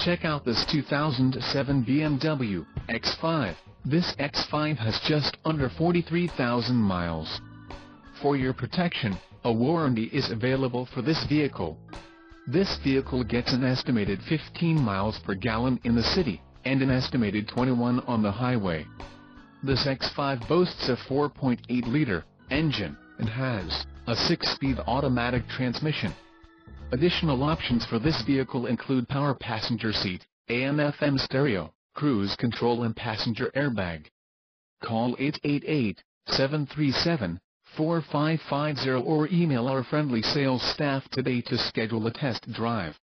Check out this 2007 BMW X5. This X5 has just under 43,000 miles. For your protection, a warranty is available for this vehicle. This vehicle gets an estimated 15 miles per gallon in the city, and an estimated 21 on the highway. This X5 boasts a 4.8-liter engine, and has a 6-speed automatic transmission. Additional options for this vehicle include power passenger seat, AM/FM stereo, cruise control and passenger airbag. Call 888-737-4550 or email our friendly sales staff today to schedule a test drive.